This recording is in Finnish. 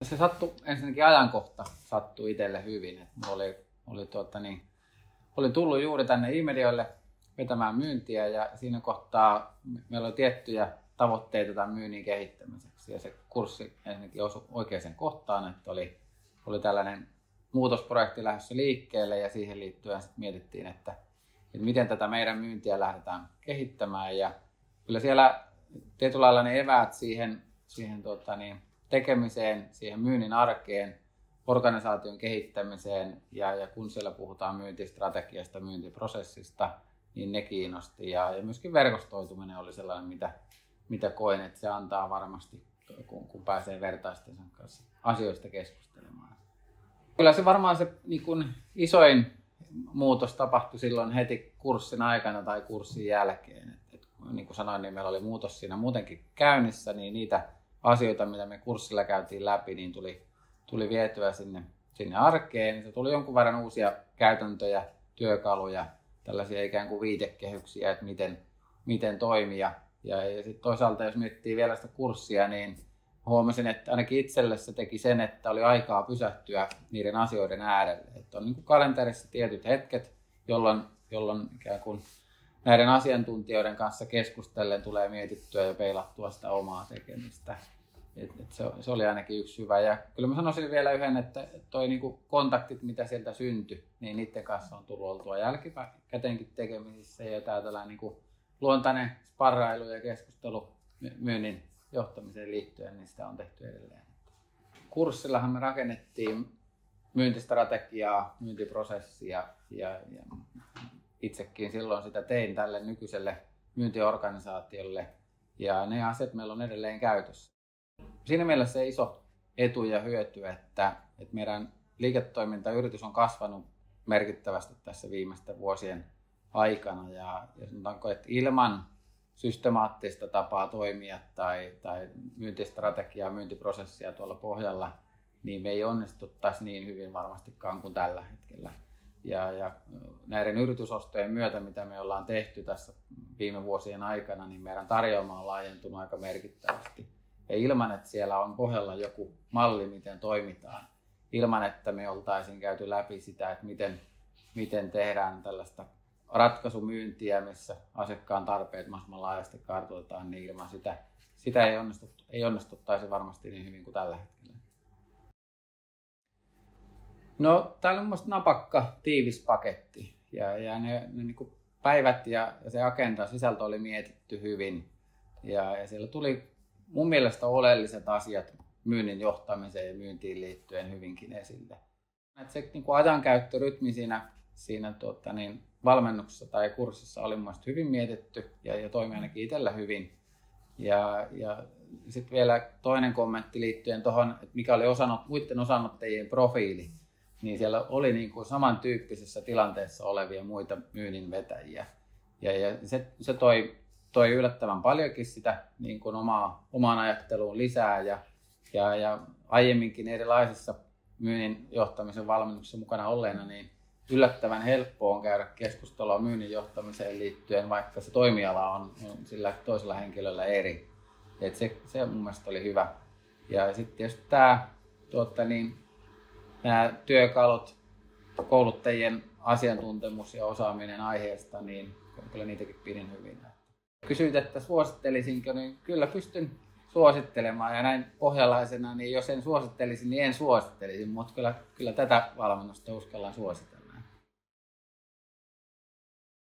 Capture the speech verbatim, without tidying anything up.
Se sattui, ensinnäkin ajankohta sattui itselle hyvin. Että oli, oli, tuota niin, oli tullut juuri tänne e-medioille vetämään myyntiä ja siinä kohtaa meillä oli tiettyjä tavoitteita tämän myynnin kehittämiseksi. Ja se kurssi ensinnäkin osui oikeaan kohtaan, että oli, oli tällainen muutosprojekti lähdössä liikkeelle ja siihen liittyen sitten mietittiin, että, että miten tätä meidän myyntiä lähdetään kehittämään. Ja kyllä siellä tietyllä lailla ne eväät siihen, siihen tuota niin, tekemiseen, siihen myynnin arkeen, organisaation kehittämiseen ja, ja kun siellä puhutaan myyntistrategiasta, myyntiprosessista, niin ne kiinnosti. Ja, ja myöskin verkostoituminen oli sellainen, mitä, mitä koin, että se antaa varmasti, kun, kun pääsee vertaistensa kanssa asioista keskustelemaan. Kyllä se varmaan se niin kun isoin muutos tapahtui silloin heti kurssin aikana tai kurssin jälkeen. Et, et, niin kuin sanoin, niin meillä oli muutos siinä muutenkin käynnissä, niin niitä asioita, mitä me kurssilla käytiin läpi, niin tuli, tuli vietyä sinne, sinne arkeen. Se tuli jonkun verran uusia käytäntöjä, työkaluja, tällaisia ikään kuin viitekehyksiä, että miten, miten toimia. Ja, ja sitten toisaalta, jos miettii vielä sitä kurssia, niin huomasin, että ainakin itselle se teki sen, että oli aikaa pysähtyä niiden asioiden äärelle. Että on niin kuin kalenterissa tietyt hetket, jolloin, jolloin ikään kuin näiden asiantuntijoiden kanssa keskustellen tulee mietittyä ja peilattua sitä omaa tekemistä. Et, et se, se oli ainakin yksi hyvä. Ja kyllä mä sanoisin vielä yhden, että toi niinku kontaktit, mitä sieltä syntyi, niin niiden kanssa on tullut oltua jälkikäteenkin tekemisissä. Ja tää tällainen niinku luontainen sparrailu ja keskustelu myynnin johtamiseen liittyen, niin sitä on tehty edelleen. Kurssillahan me rakennettiin myyntistrategiaa, myyntiprosessia ja, ja itsekin silloin sitä tein tälle nykyiselle myyntiorganisaatiolle ja ne asiat meillä on edelleen käytössä. Siinä mielessä se iso etu ja hyöty, että, että meidän liiketoimintayritys on kasvanut merkittävästi tässä viimeisten vuosien aikana ja, ja sanotaanko, että ilman systemaattista tapaa toimia tai, tai myyntistrategiaa, myyntiprosessia tuolla pohjalla, niin me ei onnistuttaisi niin hyvin varmastikaan kuin tällä hetkellä. Ja, ja näiden yritysostojen myötä, mitä me ollaan tehty tässä viime vuosien aikana, niin meidän tarjoama on laajentunut aika merkittävästi. Ja ilman, että siellä on pohjalla joku malli, miten toimitaan, ilman, että me oltaisiin käyty läpi sitä, että miten, miten tehdään tällaista ratkaisumyyntiä, missä asiakkaan tarpeet mahdollisimman laajasti kartoitetaan, niin ilman sitä, sitä ei, onnistut, ei onnistuttaisi varmasti niin hyvin kuin tällä hetkellä. No, täällä on minusta napakka, tiivis paketti ja, ja ne, ne niin kuin päivät ja, ja se agenda sisältö oli mietitty hyvin ja, ja siellä tuli mun mielestä oleelliset asiat myynnin johtamiseen ja myyntiin liittyen hyvinkin esille. Et se niin kuin ajankäyttörytmi siinä, siinä tuota, niin, valmennuksessa tai kurssissa oli mun mielestä hyvin mietitty ja, ja toimi ainakin itsellä hyvin. Ja, ja sitten vielä toinen kommentti liittyen tuohon, että mikä oli osanot, muiden osanottajien profiili. Niin siellä oli niin kuin samantyyppisessä tilanteessa olevia muita myynnin vetäjiä. Ja, ja se, se toi, toi yllättävän paljonkin sitä niin kuin omaa, omaan ajatteluun lisää. Ja, ja, ja aiemminkin erilaisissa myynnin johtamisen valmennuksissa mukana olleena, niin yllättävän helppoa on käydä keskustelua myynnin johtamiseen liittyen, vaikka se toimiala on, on sillä toisella henkilöllä eri. Et se, se mun mielestä oli hyvä. Ja sitten tietysti tämä tuota, niin, nämä työkalut, kouluttajien asiantuntemus ja osaaminen aiheesta, niin kyllä niitäkin pidin hyvin. Kysyit, että suosittelisinko, niin kyllä pystyn suosittelemaan. Ja näin pohjalaisena, niin jos en suosittelisi, niin en suosittelisi, mutta kyllä, kyllä tätä valmennusta uskallan suositella.